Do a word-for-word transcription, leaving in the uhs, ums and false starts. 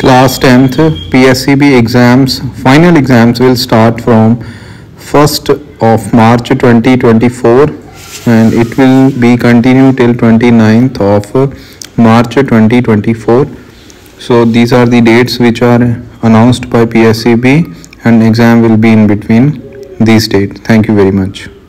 Class tenth P S E B exams, final exams will start from first of March twenty twenty-four and it will be continued till twenty-ninth of March twenty twenty-four. So these are the dates which are announced by P S E B and exam will be in between these dates. Thank you very much.